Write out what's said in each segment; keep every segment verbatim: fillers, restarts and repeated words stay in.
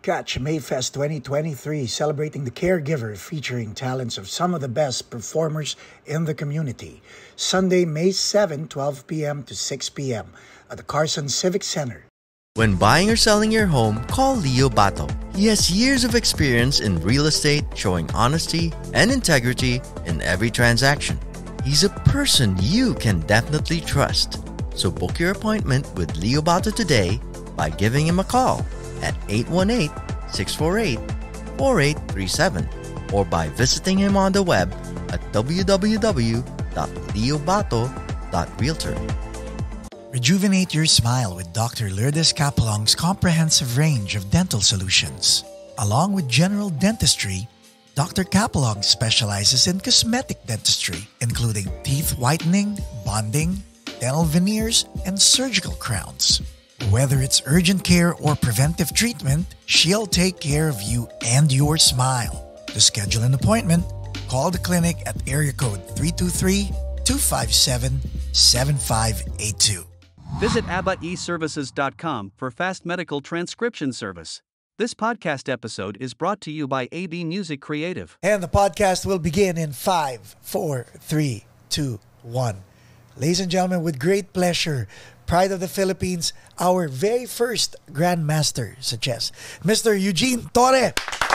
Catch Mayfest twenty twenty-three, celebrating the caregiver, featuring talents of some of the best performers in the community. Sunday, May seventh, twelve p.m. to six p.m. at the Carson Civic Center. When buying or selling your home, call Leo Bato. He has years of experience in real estate, showing honesty and integrity in every transaction. He's a person you can definitely trust. So book your appointment with Leo Bato today by giving him a call at eight one eight, six four eight, four eight three seven or by visiting him on the web at w w w dot leo bato dot realtor. Rejuvenate your smile with Doctor Lourdes Capelong's comprehensive range of dental solutions. Along with general dentistry, Doctor Capelong specializes in cosmetic dentistry, including teeth whitening, bonding, dental veneers, and surgical crowns. Whether it's urgent care or preventive treatment, she'll take care of you and your smile. To schedule an appointment, call the clinic at area code three two three, two five seven, seven five eight two. Visit abba e services dot com for fast medical transcription service. This podcast episode is brought to you by A B Music Creative. And the podcast will begin in five, four, three, two, one. Ladies and gentlemen, with great pleasure, pride of the Philippines, our very first Grandmaster sa chess, Mister Eugene Torre.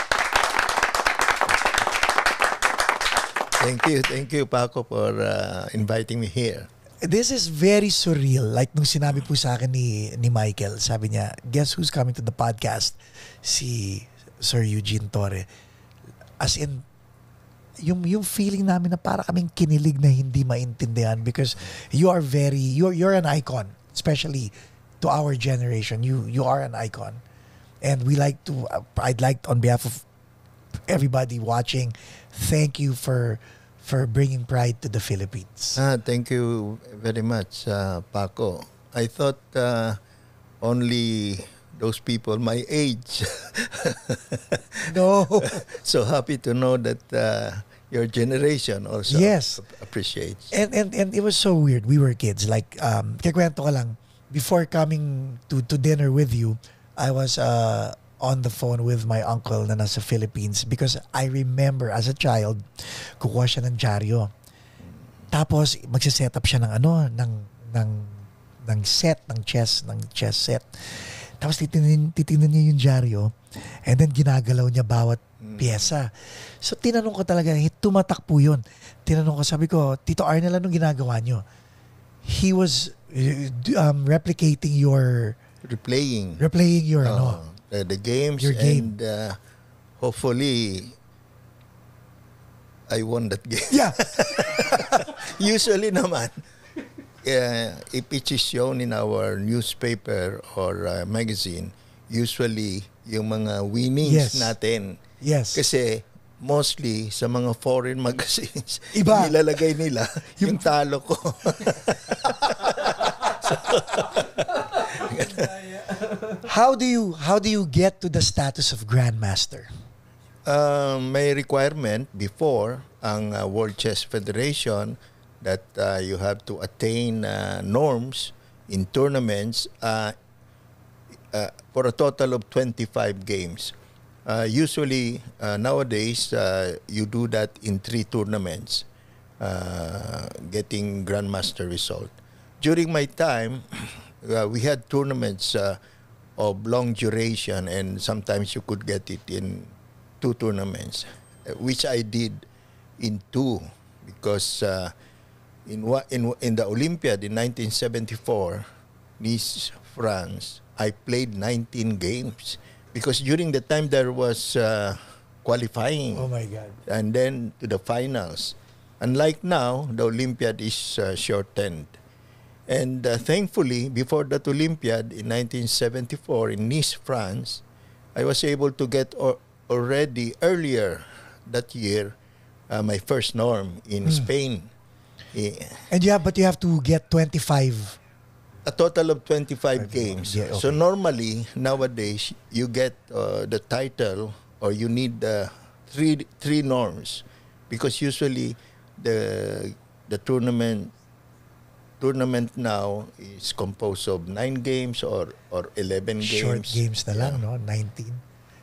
Thank you, thank you, Paco, for uh, inviting me here. This is very surreal. Like nung sinabi po sa akin ni, ni Michael, sabi niya, guess who's coming to the podcast? Si Sir Eugene Torre. As in, yung yung feeling namin na para kaming kinilig na hindi maintindihan because you are very, you're, you're an icon, especially to our generation. You you are an icon. And we like to, uh, I'd like on behalf of everybody watching, thank you for for bringing pride to the Philippines. Ah, thank you very much, uh, Paco. I thought uh, only those people my age. No. So happy to know that uh, your generation also yes. appreciates. And, and and it was so weird. We were kids. Like, um, kikwento ka lang, before coming to, to dinner with you, I was uh, on the phone with my uncle na nasa Philippines because I remember as a child, kukuha siya ng dyaryo. Tapos, magsiset up siya ng ano, ng, ng, ng set, ng chess, ng chess set. Tapos, titingnan, titingnan niya yung dyaryo and then ginagalaw niya bawat pyesa. So, tinanong ko talaga, tumatak po yun. Tinanong ko, sabi ko, Tito Arnel, anong ginagawa niyo? He was um, replicating your... Replaying. Replaying your, uh, ano, the, the games. Your game. And uh, hopefully, I won that game. Yeah. Usually naman, uh, if it is shown in our newspaper or uh, magazine, usually yung mga winnings yes. natin. Yes. Kasi mostly sa mga foreign magazines, iba. Nilalagay nila yung talo ko. So, how do you how do you get to the status of Grandmaster? Uh, may requirement before ang uh, World Chess Federation that uh, you have to attain uh, norms in tournaments uh, uh, for a total of twenty-five games. Uh, usually, uh, nowadays, uh, you do that in three tournaments, uh, getting Grandmaster result. During my time, uh, we had tournaments uh, of long duration, and sometimes you could get it in two tournaments, which I did in two, because uh, in, in, in the Olympiad in nineteen seventy-four, Nice, France, I played nineteen games. Because during the time there was uh, qualifying. Oh my God. And then to the finals. Unlike now, the Olympiad is uh, shortened. And uh, thankfully, before that Olympiad in nineteen seventy-four in Nice, France, I was able to get or already earlier that year uh, my first norm in mm. Spain. Yeah. And yeah, but you have to get twenty-five. A total of twenty-five games. Yeah, okay. So normally, nowadays, you get uh, the title or you need uh, three three norms, because usually the the tournament tournament now is composed of nine games or or eleven games. Short games na lang, yeah. no? nineteen.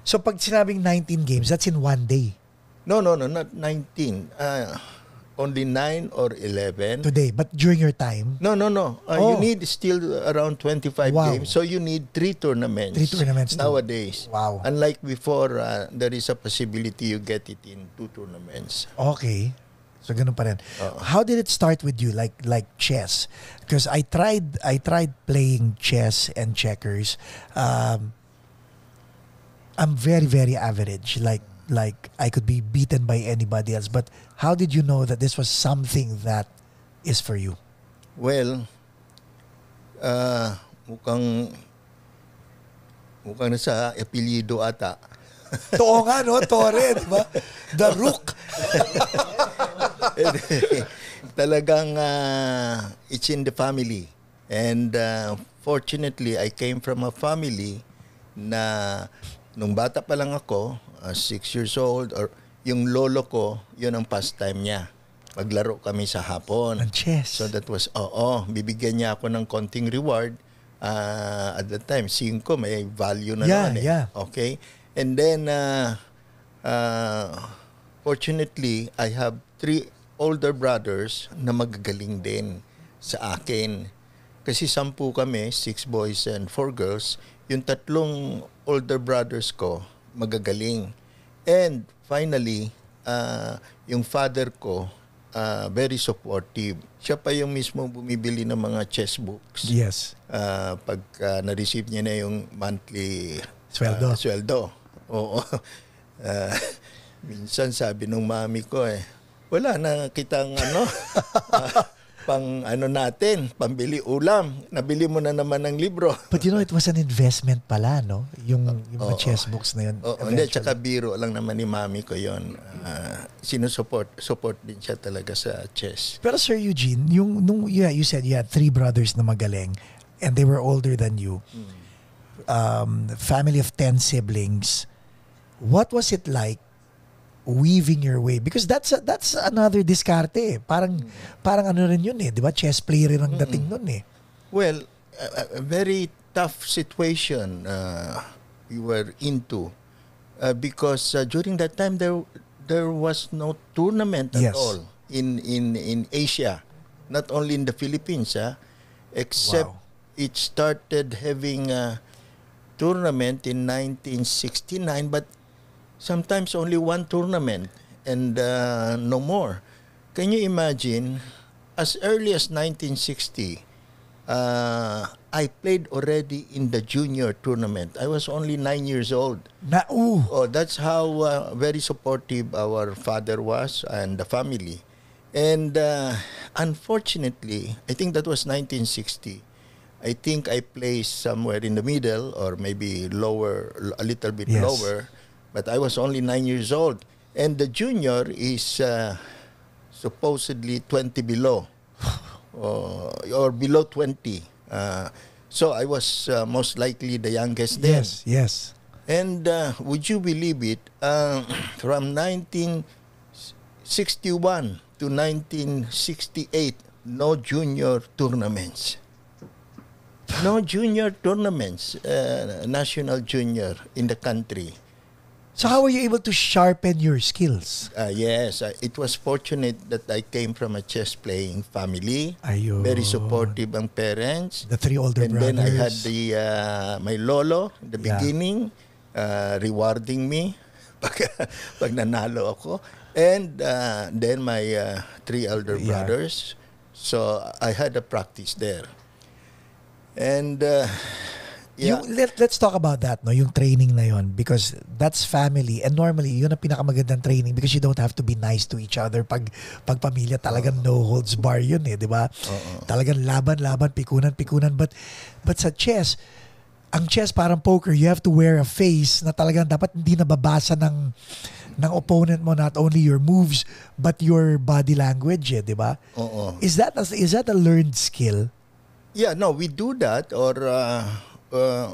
So pag sinabing nineteen games, that's in one day. No, no, no, not nineteen. Uh, only nine or eleven. Today, but during your time? No, no, no. Uh, Oh. You need still around twenty-five Wow. games. So you need three tournaments. Three tournaments too. nowadays. Wow. Unlike before, uh, there is a possibility you get it in two tournaments. Okay. So ganun pa rin. Oo. How did it start with you, like like chess? Because I tried I tried playing chess and checkers. Um, I'm very very average. Like like I could be beaten by anybody else. But how did you know that this was something that is for you? Well, uh, mukhang mukhang nasa apelyido ata. Oo nga, no? Torre, di ba? The Rook. Talagang uh, it's in the family. And uh, fortunately, I came from a family na nung bata pa lang ako, uh, six years old, or yung lolo ko, yun ang pastime niya. Maglaro kami sa hapon. Ng chess. So that was, oo, bibigyan niya ako ng konting reward. Uh, at the time, cinco, may value na Yeah, naman eh. yeah. Okay? And then, uh, uh, fortunately, I have three older brothers na magagaling din sa akin. Kasi sampu kami, six boys and four girls. Yung tatlong older brothers ko, magagaling. And finally, uh, yung father ko, uh, very supportive. Siya pa yung mismo bumibili ng mga chess books. Yes. Uh, pag uh, na-receive niya na yung monthly Sweldo. uh, sweldo. Oo. Uh, minsan sabi nung mami ko eh, wala na kitang ano, uh, pang ano natin, pambili ulam. Nabili mo na naman ng libro. But you know, it was an investment pala, no? Yung, yung mga Oo. chess books na yun. Oo, hindi, eventually. tsaka biro lang naman ni mami ko yon. Uh, sinusupport, support din siya talaga sa chess. Pero Sir Eugene, yung, nung, yeah, you said you had three brothers na magaling and they were older than you. Um, family of ten siblings. What was it like weaving your way? Because that's a, that's another diskarte. Eh. Parang parang ano rin yun eh, 'di ba? Chess player rin ang dating nun eh. Well, a, a very tough situation uh, we were into uh, because uh, during that time there there was no tournament at Yes. all in in in Asia, not only in the Philippines, ah, except Wow. it started having a tournament in nineteen sixty-nine, but sometimes only one tournament and uh, no more. Can you imagine, as early as nineteen sixty, uh, I played already in the junior tournament. I was only nine years old. Na ooh. Oh, that's how uh, very supportive our father was and the family. And uh, unfortunately, I think that was nineteen sixty. I think I placed somewhere in the middle or maybe lower, a little bit Yes. lower. But I was only nine years old. And the junior is uh, supposedly twenty below. or, or below twenty. Uh, so I was uh, most likely the youngest then. Yes, yes. And uh, would you believe it, uh, from nineteen sixty-one to nineteen sixty-eight, no junior tournaments. No junior tournaments, uh, national junior in the country. So how were you able to sharpen your skills? Uh, yes, uh, it was fortunate that I came from a chess playing family. Ayun. Very supportive ang parents. The three older And brothers. then I had the uh, my lolo in the Yeah. beginning, uh, rewarding me pag, pag nanalo ako. And uh, then my uh, three elder Yeah. brothers. So I had a practice there. And uh, yeah. Yung, let, let's talk about that, no? Yung training na yon, because that's family and normally yun ang pinakamagandang training because you don't have to be nice to each other pag pag pamilya talagang no holds bar yun eh, di ba? Talagang laban laban pikunan pikunan but but sa chess ang chess parang poker, you have to wear a face na talagang dapat hindi nababasa ng ng opponent mo, not only your moves but your body language, eh, di ba? Oo. Is that a, is that a learned skill? Yeah, no, we do that or uh, uh,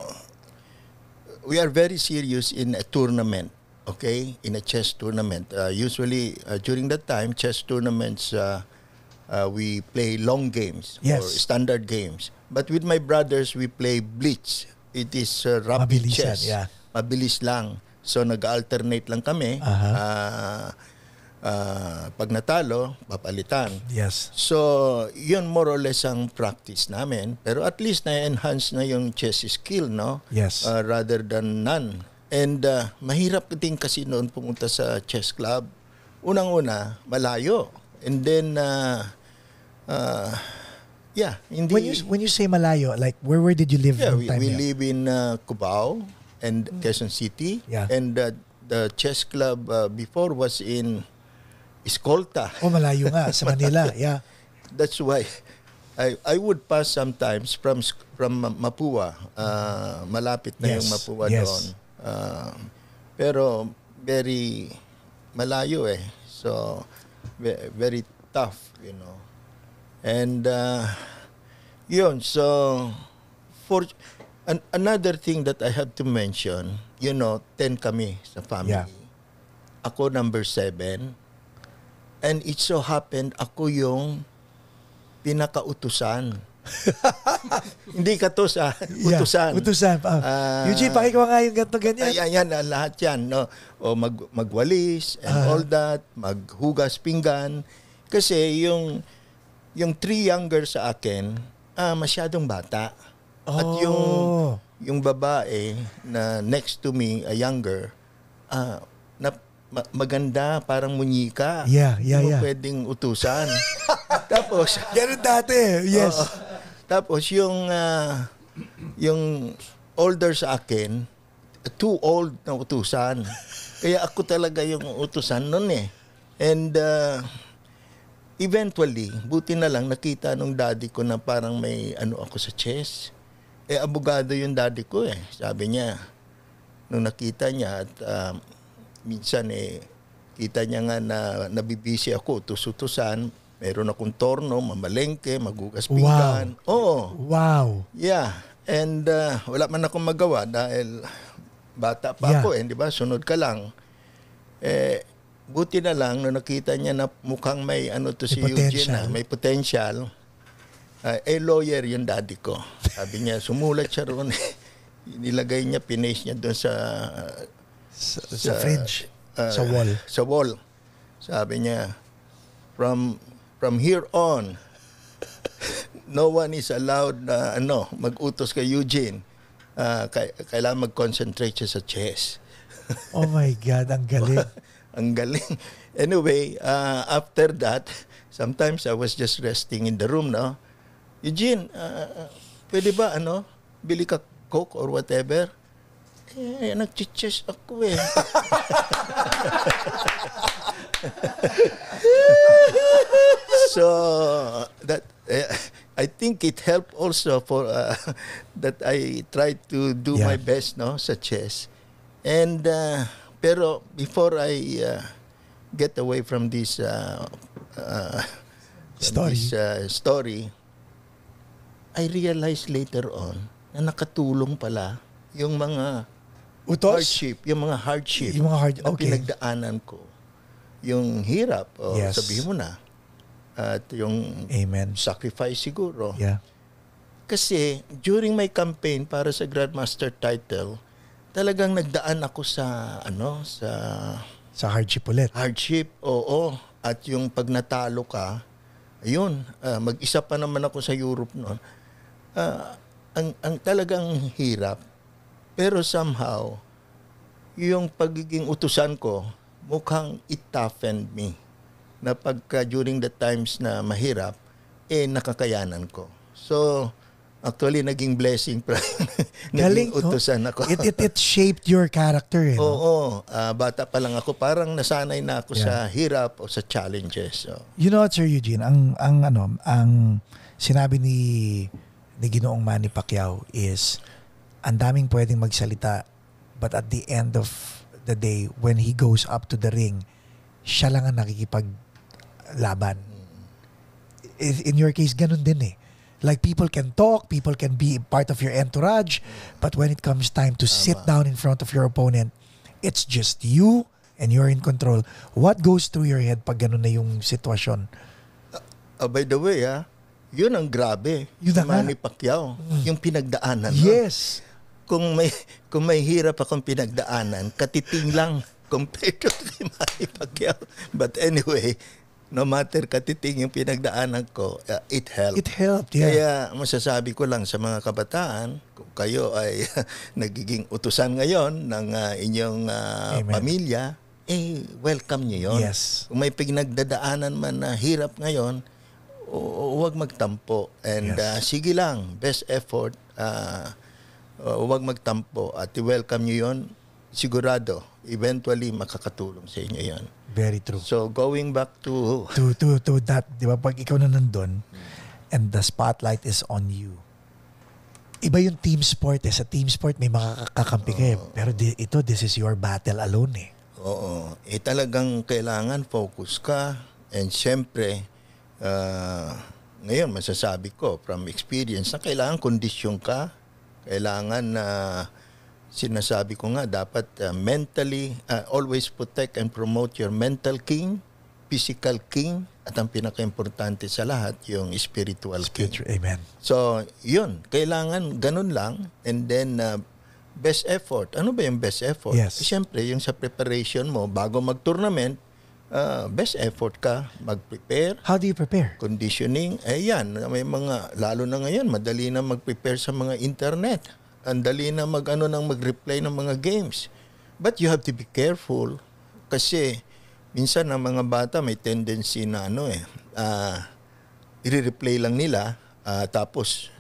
we are very serious in a tournament, okay? In a chess tournament. Uh, usually, uh, during that time, chess tournaments, uh, uh, we play long games or Yes. standard games. But with my brothers, we play blitz. It is uh, rapid Mabilisan, chess. yeah. Mabilis lang. So nag-alternate lang kami. Aha. Uh, uh, pag natalo, papalitan. Yes. So, yun more or less ang practice namin. Pero at least na-enhance na yung chess skill, no? Yes. Uh, rather than none. And uh, mahirap din kasi noon pumunta sa chess club. Unang-una, malayo. And then, uh, uh, yeah. Hindi, When you when you say malayo, like where where did you live? yeah, nung we, time we niya? live in uh, Cubao and Quezon City. Yeah. And uh, the chess club uh, before was in Escolta. Oh, malayo nga sa Manila. Yeah. That's why I I would pass sometimes from from Mapua. Uh, malapit na Yes, yung Mapua yes. doon. Uh, pero very malayo eh. So ve- very tough, you know. And uh, yun, so for an, another thing that I have to mention, you know, ten kami sa family. Yeah. Ako number seven. And it so happened, ako yung pinakautusan. Hindi katusan, utusan. Yeah, utusan. Oh. Ah, Eugene, pakigawa nga yung ganito ganyan. Ayan, yan, ah, lahat yan. No? O mag, magwalis and Ah. all that, maghugas pinggan. Kasi yung, yung three younger sa akin, ah, masyadong bata. At yung, Oh. yung babae na next to me, a younger, ah, na, ma- maganda, parang munyika. Yeah, yeah, Hindi mo yeah. pwedeng utusan. Tapos, Ganun dati. Yes. oo. Tapos yung ah, yung older sa akin, too old na utusan. Kaya ako talaga yung utusan noon eh. And uh, eventually, buti na lang nakita nung daddy ko na parang may ano ako sa chess. Eh abogado yung daddy ko eh. Sabi niya, nung nakita niya at uh, minsan eh kita niya nga na nabibisi ako, utus-utusan. Meron akong torno, mamalengke, magugas pinggan. Oo. Wow. Yeah. And uh, wala man akong magawa dahil bata pa Yeah. ako eh, di ba? Sunod ka lang. Eh, buti na lang nung nakita niya na mukhang may ano to si May Eugene potential. na, may potential. Uh, eh, lawyer yung daddy ko. Sabi niya, sumulat siya roon. Nilagay niya, pinaste niya doon sa Sa, sa fridge. uh, sa wall. Sa wall. Sabi niya, from from here on, no one is allowed na ano, mag-utos kay Eugene. Uh, kay, kailangan mag-concentrate siya sa chess. Oh my God, ang galing. Ang galing. Anyway, uh, after that, sometimes I was just resting in the room, no? Eugene, uh, pwede ba, ano, bili ka Coke or whatever? Eh, nag-chess ako eh. So that uh, I think it helped also for uh, that I tried to do Yeah. my best, no, sa chess. And uh, pero before I uh, get away from this uh, uh, from Story. this uh, story, I realized later on na nakatulong pala yung mga Utos? hardship, yung mga hardship Yung mga hard- na okay. pinagdaanan ko. Yung hirap, o Yes. sabihin mo na. At yung Amen. sacrifice siguro. Yeah. Kasi during my campaign para sa Grandmaster title, talagang nagdaan ako sa ano, sa Sa hardship ulit. hardship. Oo. At yung pag natalo ka, ayun, ah, mag-isa pa naman ako sa Europe noon. Ah, ang ang talagang hirap. Pero somehow, yung pagiging utusan ko, mukhang it toughened me. Na pagka during the times na mahirap, eh nakakayanan ko. So, actually naging blessing pa. Galing, naging utusan ako. It, it, it shaped your character, eh, no? Oo, ah, bata pa lang ako, parang nasanay na ako sa hirap o sa challenges. So, You know what, Sir Eugene, ang ang ano, ang sinabi ni ni Ginoong Manny Pacquiao is ang daming pwedeng magsalita, but at the end of the day, when he goes up to the ring, siya lang ang nakikipaglaban. I- In your case, ganun din eh. Like, people can talk, people can be part of your entourage, but when it comes time to sit down in front of your opponent, it's just you and you're in control. What goes through your head pag ganun na yung sitwasyon? ah, by the way, ah, yun ang grabe. Yun na nga. Manny Pacquiao, yung pinagdaanan. no? Yes. kung may kung may hirap akong pinagdaanan, katiting lang compared to kay Manny Pacquiao. But anyway, no matter katiting yung pinagdaanan ko, uh, it helped. It helped, yeah. Kaya masasabi ko lang sa mga kabataan, kung kayo ay nagiging utusan ngayon ng uh, inyong uh, pamilya, eh, welcome nyo yun. Yes. Kung may pinagdadaanan man na hirap ngayon, o, huwag magtampo. And Yes. uh, sige lang, best effort, uh, uh, huwag magtampo. At i-welcome nyo yun, sigurado, eventually makakatulong sa inyo yun. Very true. So, going back to... To, to, to that, di ba, pag ikaw na nandun, and the spotlight is on you, iba yung team sport eh. Sa team sport, may makakakampi ka eh. Pero di, ito, this is your battle alone eh. Oo. Eh talagang kailangan focus ka. And syempre, uh, ngayon masasabi ko from experience na kailangan kondisyon ka. Kailangan na uh, sinasabi ko nga dapat uh, mentally, uh, always protect and promote your mental king, physical king, at ang pinaka-importante sa lahat, yung spiritual king. Spiritual, amen. So, yun. Kailangan ganun lang. And then, uh, best effort. Ano ba yung best effort? Yes. Siyempre, yung sa preparation mo, bago mag-tournament, uh, best effort ka, mag-prepare. How do you prepare? Conditioning. Eh yan, may mga, lalo na ngayon, madali na mag-prepare sa mga internet. Ang dali na mag-ano nang mag-replay ng mga games. But you have to be careful kasi minsan ang mga bata may tendency na ano eh, uh, i-replay lang nila uh, tapos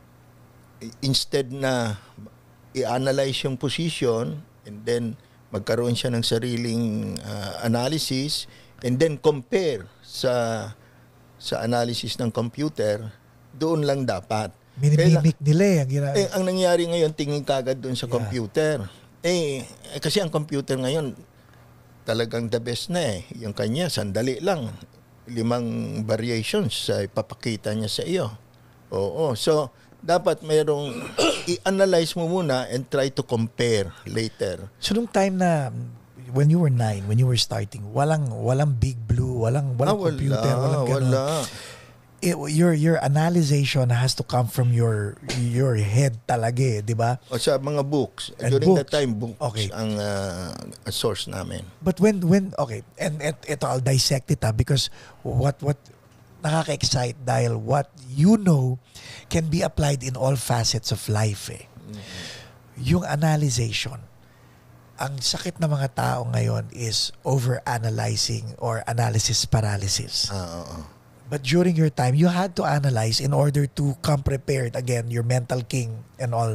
instead na i-analyze yung position and then magkaroon siya ng sariling uh, analysis and then compare sa sa analysis ng computer, doon lang dapat. Minimimik nila eh. Ang, gina- eh, ang nangyari ngayon, tingin kagad doon sa Yeah. computer. Eh, eh, kasi ang computer ngayon, talagang the best na eh. Yung kanya, sandali lang. Limang variations sa ipapakita niya sa iyo. Oo. So, dapat mayroong i-analyze mo muna and try to compare later. So, nung time na, when you were nine, when you were starting, walang walang Big Blue, walang, walang Ah, wala, computer, walang ganun. wala. It, your your analyzation has to come from your your head talaga eh, di ba? O sa mga books. And During books. that time, books Okay. ang uh, source namin. But when when okay, and et, ito I'll dissect it ah, because what what nakaka-excite dahil what you know can be applied in all facets of life eh. Mm-hmm. Yung analyzation. Ang sakit ng mga tao ngayon is over-analyzing or analysis paralysis. Ah, oo. But during your time, you had to analyze in order to come prepared, again, your mental king and all.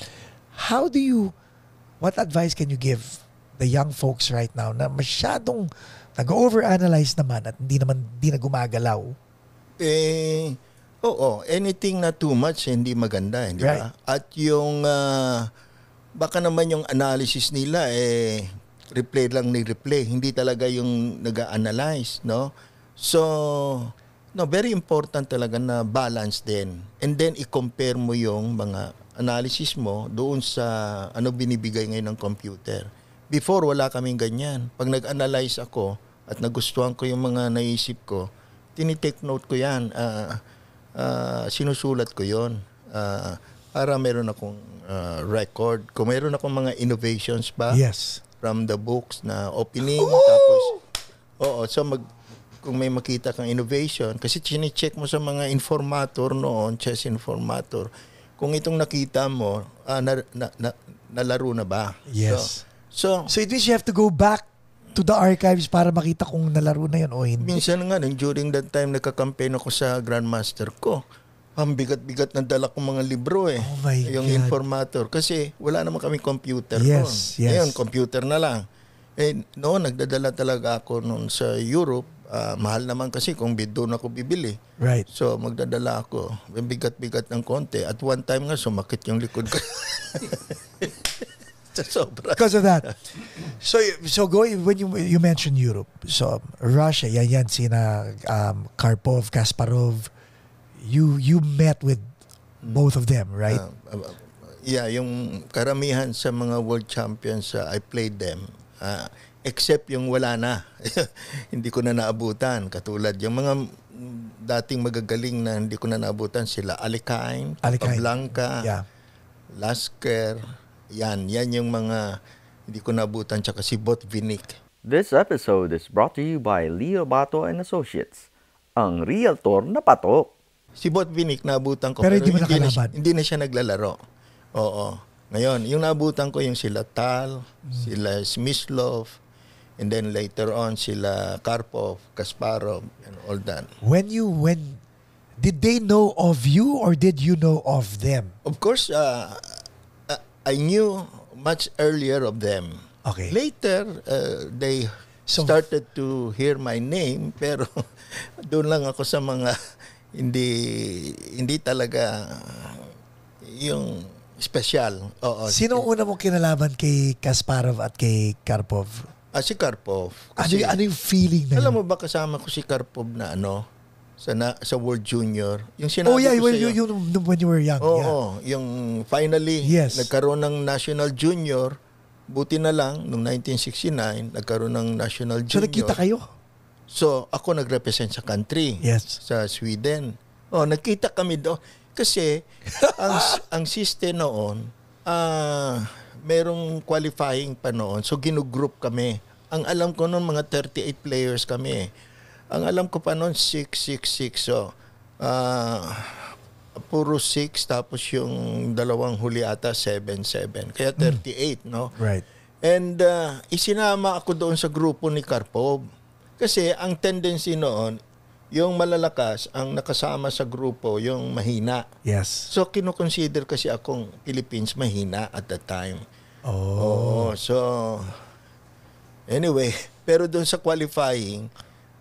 How do you, what advice can you give the young folks right now na masyadong nag-over-analyze naman at hindi naman, hindi na gumagalaw? Eh, oo. Anything na too much, hindi maganda. Hindi Right. ba? At yung, uh, baka naman yung analysis nila, eh, replay lang ni replay. Hindi talaga yung nag-analyze, no? So, no, very important talaga na balance din. And then, i-compare mo yung mga analysis mo doon sa ano binibigay ngayon ng computer. Before, wala kaming ganyan. Pag nag-analyze ako at nagustuhan ko yung mga naisip ko, tinitake note ko yan. Uh, uh, sinusulat ko yon uh, para meron akong uh, record. Kung meron akong mga innovations pa Yes. from the books na opening, tapos, oo, so mag kung may makita kang innovation, kasi chine-check mo sa mga informator noon, chess informator, kung itong nakita mo, ah, na, na, na, nalaro na ba? Yes. So, so, So it means you have to go back to the archives para makita kung nalaro na yun o hindi. minsan nga, during that time, nagka-campaign ako sa Grandmaster ko. Ang bigat-bigat na dala kong mga libro eh. Oh my yung God. informator. Kasi wala naman kami computer Yes, noon. yes. Ngayon, computer na lang. Eh, noon, nagdadala talaga ako noon sa Europe. Ah, mahal naman kasi kung doon ako bibili. Right. So, magdadala ako. Bigat-bigat ng konti. At one time nga, sumakit yung likod ko. Sa sobra. Because of that. So so going when you you mentioned Europe. So Russia, yan yan sina um, Karpov, Kasparov. You you met with both of them, right? Uh, uh, yeah, yung karamihan sa mga world champions, uh, I played them. Uh, except yung wala na. Hindi ko na naabutan. Katulad yung mga dating magagaling na hindi ko na naabutan sila. Alikain, Alikain. Capablanca, Yeah. Lasker, Yan, yan yung mga hindi ko nabutan, tsaka si Botvinnik. This episode is brought to you by Leo Bato and Associates, ang realtor na patok. Si Botvinnik nabutan ko, Pero hindi mo hindi, na, nakalaban. hindi na siya naglalaro. Oo. Ngayon, yung nabutan ko yung sila Tal, mm. sila Smyslov, and then later on sila Karpov, Kasparov, and all that. When you, when, did they know of you or did you know of them? Of course, uh, I knew much earlier of them. Okay. Later, uh, they So, started to hear my name, pero doon lang ako sa mga hindi hindi talaga yung special. Oo. Sino una mong kinalaban kay Kasparov at kay Karpov? Ah, si Karpov. Ano, Kasi, y- ano yung feeling na alam yun? mo ba kasama ko si Karpov na ano sa na, sa World Junior? Yung sinabi Oh yeah, ko well, sa'yo. you, you, when you were young. Oo, Yeah. yung finally Yes. nagkaroon ng National Junior. Buti na lang noong nineteen sixty-nine nagkaroon ng National So Junior. nakita kayo? So ako nag-represent sa country. Yes. Sa Sweden. Oh, nagkita kami doon kasi ang ang system noon ah uh, merong qualifying pa noon. So ginugroup kami. Ang alam ko noon mga thirty-eight players kami. Ang alam ko pa noon six six six. So ah uh, puro six tapos yung dalawang huli ata seven seven. Kaya thirty-eight, mm. no? Right. And uh, isinama ako doon sa grupo ni Karpov. Kasi ang tendency noon, yung malalakas ang nakasama sa grupo, yung mahina. Yes. So kino-consider kasi akong Philippines mahina at that time. Oh. Oo, so anyway, pero doon sa qualifying,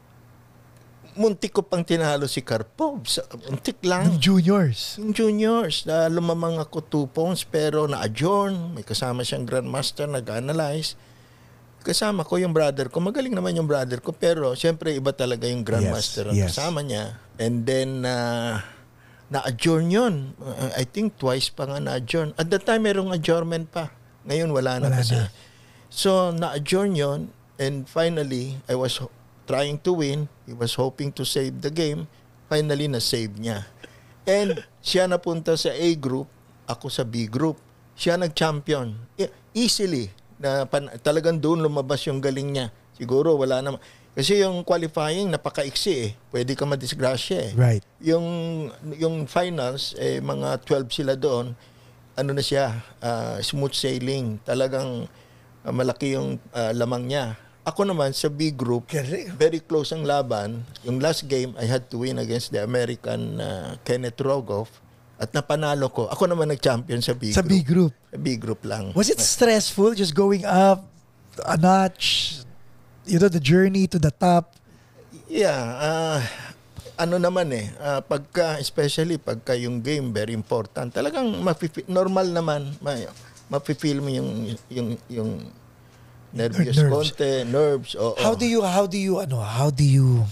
muntik ko pang tinalo si Karpov. Muntik lang. Ng juniors. Yung juniors, na lumamang ako two points pero na-adjourn. May kasama siyang Grandmaster, nag-analyze. Kasama ko yung brother ko. Magaling naman yung brother ko pero siyempre iba talaga yung Grandmaster Yes, ang yes. kasama niya. And then, uh, na-adjourn yun. Uh, I think twice pa nga na-adjourn. At that time, merong adjournment pa. Ngayon, wala na Wala kasi. na. So, na-adjourn yun. And finally, I was trying to win. He was hoping to save the game. Finally, na-save niya. And siya napunta sa A group, ako sa B group. Siya nag-champion. E- easily. Na pan- talagang doon lumabas yung galing niya. Siguro wala naman. Kasi yung qualifying, napaka-iksi eh. Pwede ka madisgrasya eh. Right. Yung, yung finals, eh, mga twelve sila doon. Ano na siya? Uh, smooth sailing. Talagang uh, malaki yung uh, lamang niya. Ako naman sa B group, Galing. very close ang laban. Yung last game, I had to win against the American uh, Kenneth Rogoff. At napanalo ko. Ako naman nag-champion sa B Sa group. B group. Sa B group lang. Was it stressful just going up a notch? You know, the journey to the top? Yeah. Uh, ano naman eh. Uh, pagka, especially pagka yung game, very important. Talagang mapipi- normal naman. May, mafe-feel mo yung, yung, yung nervous Nerves. konti, nerves. Oo. How do you, how do you, ano, how do you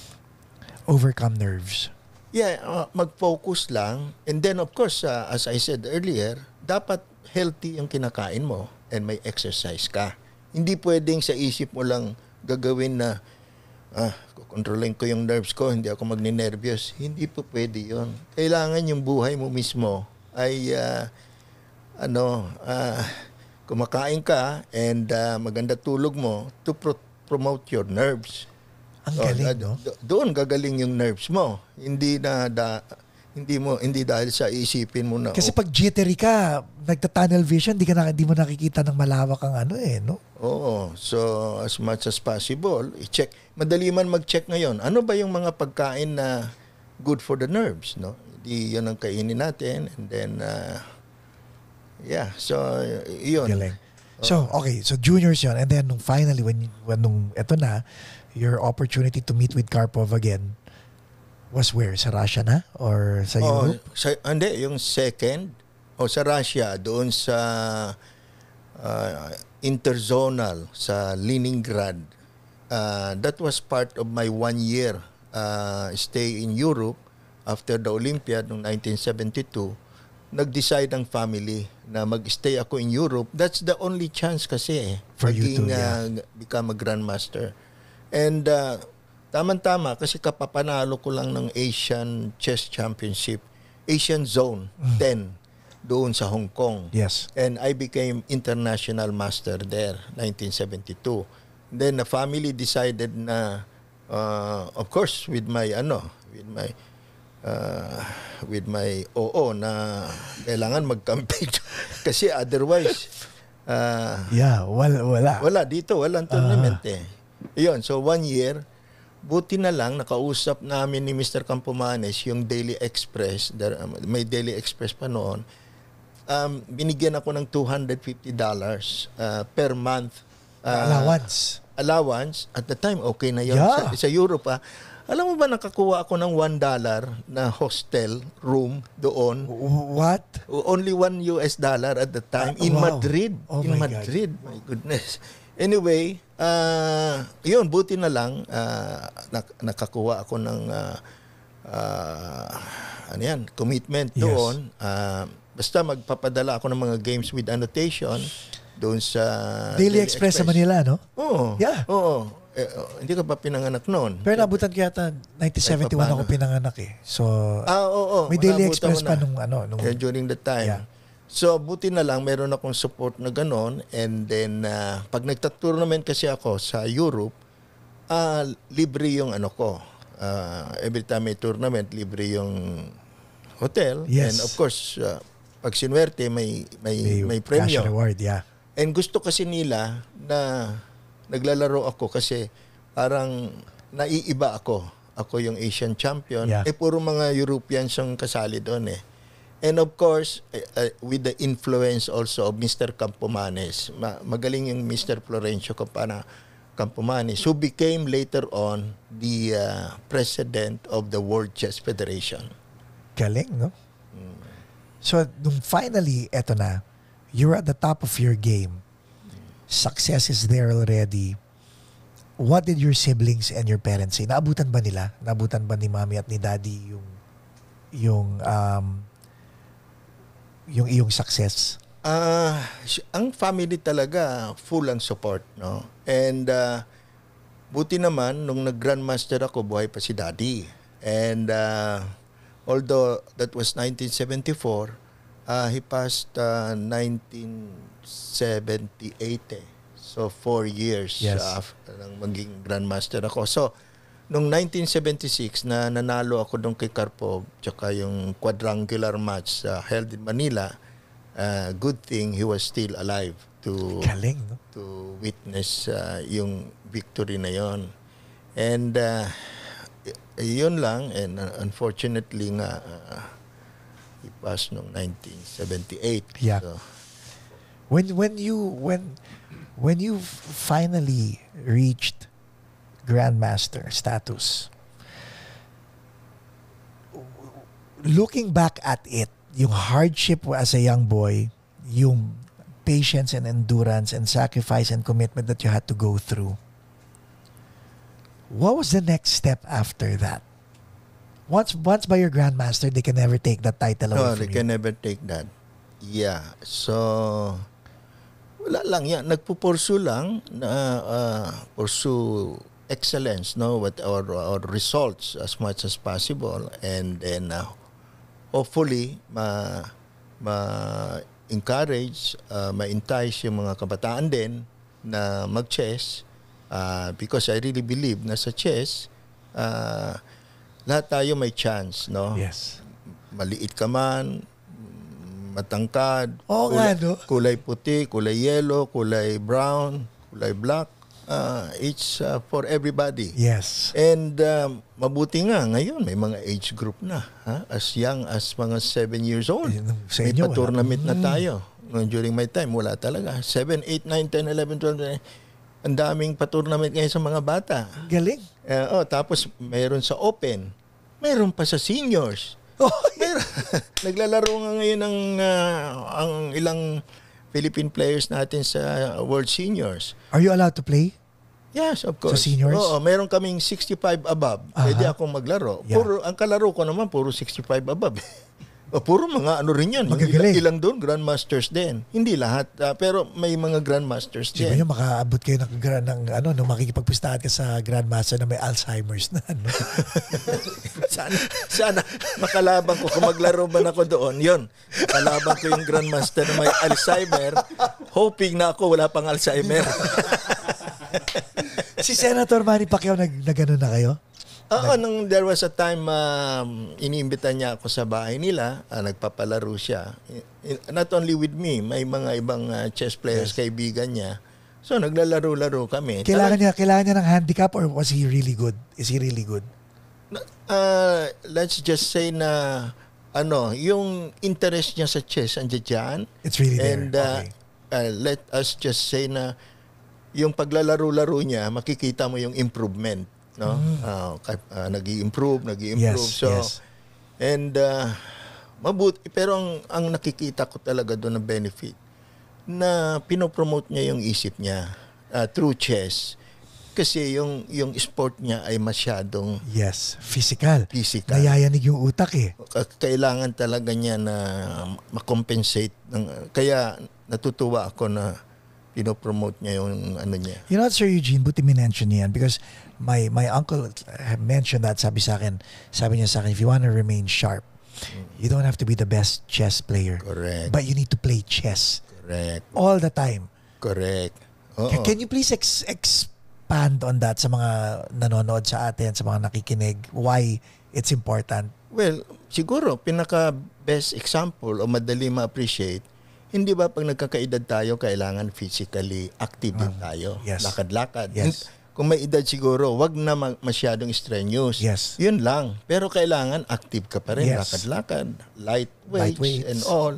overcome nerves? Yeah, uh, mag-focus lang. And then of course, uh, as I said earlier, dapat healthy yung kinakain mo and may exercise ka. Hindi pwedeng sa isip mo lang gagawin na ah, kukontrolin ko yung nerves ko, hindi ako magninervyos. Hindi po pwede yun. Kailangan yung buhay mo mismo ay uh, ano, uh, kumakain ka and uh, maganda tulog mo to pro- promote your nerves. Ang So, galing, uh, no? do- doon gagaling yung nerves mo. Hindi na da, hindi mo hindi dahil sa isipin mo na Kasi oh, pag jittery ka, nagta-tunnel vision, di, ka na, di mo nakikita ng malawak ang ano eh, no? oo. So as much as possible, i-check. Madali man mag-check ngayon. Ano ba yung mga pagkain na good for the nerves, no? Di 'yon ang kainin natin and then uh, yeah, so yun. Galing. So, okay. So, juniors yun. And then, nung finally, when, when nung eto na, your opportunity to meet with Karpov again was where? Sa Russia na? Or sa Oh, Europe? sa, hindi, yung second, o sa Russia, doon sa uh, interzonal, sa Leningrad. Uh, that was part of my one year uh, stay in Europe after the Olympiad noong nineteen seventy-two. Nag-decide ang family na mag-stay ako in Europe. That's the only chance kasi eh. For you to, maging, yeah. uh, become a Grandmaster. And uh, tama-tama kasi kapapanalo ko lang ng Asian Chess Championship, Asian Zone, Mm. ten. doon sa Hong Kong. Yes. And I became international master there, nineteen seventy-two. Then the family decided na, uh, of course, with my ano, with my uh, with my O O na kailangan mag-campaign kasi otherwise uh, yeah, wala wala. Wala dito, walang tournament uh. eh. Yun, so one year, buti na lang nakausap namin ni Mister Campomanes yung Daily Express, there, um, may Daily Express pa noon. Um, binigyan ako ng two hundred fifty dollars uh, per month. Uh, allowance. Allowance. At the time, okay na yun. Yeah. Sa, sa Europe, ah. Alam mo ba, nakakuha ako ng one dollar na hostel room doon. What? Only one U S dollar at the time. Uh, in wow. Madrid. Oh in my Madrid. God. My goodness. Anyway, uh, yun, buti na lang, uh, nak- nakakuha ako ng, uh, uh, ano yan, commitment Yes. doon. Uh, basta magpapadala ako ng mga games with annotation doon sa Daily, Daily Express, Express sa Manila, no? Oo. Yeah. Oo. Eh, oh, hindi ka pa pinanganak noon. Pero nabutan ko yata nineteen seventy-one ako pinanganak eh. So ah, oo, oo. may Daily Nabutan Express mo pa na. nung ano, nung Yeah, during the time. Yeah. So, buti na lang, meron akong support na ganon. And then, uh, pag nagta-tournament kasi ako sa Europe, uh, libre yung ano ko. Uh, every time may tournament, libre yung hotel. Yes. And of course, uh, pag sinwerte, may, may, may, may cash premyo. reward, yeah. And gusto kasi nila na naglalaro ako kasi parang naiiba ako. Ako yung Asian champion. Yeah. Eh, puro mga Europeans yung kasali doon eh. And of course, uh, with the influence also of Mister Campomanes. Ma- magaling yung Mister Florencio Campana Campomanes, who became later on the uh, president of the World Chess Federation. Galing, no? Mm. So, nung finally, eto na, you're at the top of your game. Success is there already. What did your siblings and your parents say? Naabutan ba nila? Naabutan ba ni mami at ni daddy yung yung um, yung iyong success? Ah, uh, ang family talaga full ang support, no? And uh, buti naman nung nag-grandmaster ako, buhay pa si Daddy. And uh, although that was nineteen seventy-four, uh, he passed uh, nineteen seventy-eight. Eh. So four years yes. uh, after nang maging grandmaster ako. So nung nineteen seventy-six na nanalo ako doon kay Karpov, tsaka yung quadrangular match uh, held in Manila. Uh, good thing he was still alive to Galing, no? to witness uh, yung victory na yon. And uh, yun lang, and uh, unfortunately nga uh, he passed noong nineteen seventy-eight. Yeah. So, when when you when when you finally reached Grandmaster status, looking back at it, yung hardship as a young boy, yung patience and endurance and sacrifice and commitment that you had to go through. What was the next step after that? Once once by your grandmaster, they can never take that title away no, from they you. can never take that. Yeah. So, wala lang yan. Nagpo-pursue lang na uh, pursue excellence, no, what our, our results as much as possible, and then uh, hopefully ma ma encourage, uh, ma-entice yung mga kabataan din na mag-chess, uh, because I really believe na sa chess uh, lahat tayo may chance, no? Yes. Maliit ka man, matangkad, Oo kulay, nga, no? kulay puti, kulay yellow, kulay brown, kulay black, uh, it's uh, for everybody. Yes. And um, mabuti nga, ngayon may mga age group na. Ha? As young as mga seven years old. Eh, nung sa May inyo, pa-tournament wala. na tayo. During my time, wala talaga. seven, eight, nine, ten, eleven, twelve, ang daming pa-tournament ngayon sa mga bata. Galing. Uh, oh, tapos mayroon sa open. Mayroon pa sa seniors. Oh, Mayroon. Naglalaro nga ngayon ang, uh, ang ilang Philippine players natin sa World Seniors. are you allowed to play? Yes, of course. Sa seniors? Oo, meron kaming sixty-five above. Pwede Aha. akong maglaro. Yeah. Puro, ang kalaro ko naman, puro sixty-five above. O, puro mga ano rin yan. Yung Magagaling. ilang, ilang doon, Grandmasters din. Hindi lahat, ah, pero may mga Grandmasters Di ba din. yung makaabot kayo ng, gra- ng ano, nung makikipagpustahan ka sa Grandmaster na may Alzheimer's na, no? sana, sana makalaban ko. Kung maglaro man ako doon, yun. Makalaban ko yung Grandmaster na may Alzheimer, hoping na ako wala pang Alzheimer. Si Senator Manny Pacquiao, nag, nag ano na kayo? Oo, nung there was a time um, iniimbita niya ako sa bahay nila, uh, nagpapalaro siya. I- not only with me, may mga ibang uh, chess players, Yes. kaibigan niya. So naglalaro-laro kami. Kailangan Talag- niya, kailangan niya ng handicap or was he really good? Is he really good? uh, let's just say na ano, yung interest niya sa chess andiyan dyan. It's really there. And uh, Okay. uh, let us just say na yung paglalaro-laro niya, makikita mo yung improvement. No? Uh, uh, nag-i-improve, nag-i-improve. Yes, so, yes. And uh, mabuti, pero ang, ang nakikita ko talaga doon na benefit, na pinopromote niya yung isip niya uh, through chess. Kasi yung, yung sport niya ay masyadong Yes, physical. physical. Nayayanig yung utak eh. Kailangan talaga niya na makompensate. Ng, kaya natutuwa ako na pinopromote niya yung ano niya. You know what, Sir Eugene, buti minention niya yan because my my uncle had mentioned that, sabi sa akin, sabi niya sa akin, if you want to remain sharp, you don't have to be the best chess player. Correct. But you need to play chess Correct. all the time. Correct. Oo. Can, can you please ex- expand on that sa mga nanonood sa atin, sa mga nakikinig, why it's important? Well, siguro, pinaka-best example o madali ma-appreciate, hindi ba pag nagkakaedad tayo, kailangan physically active din tayo. yes. Lakad-lakad. Yes. Kung may edad siguro, wag na ma- masyadong strenuous. Yes. Yun lang. Pero kailangan active ka pa rin. Yes. Lakad-lakad. Light Light weights, weights. and all.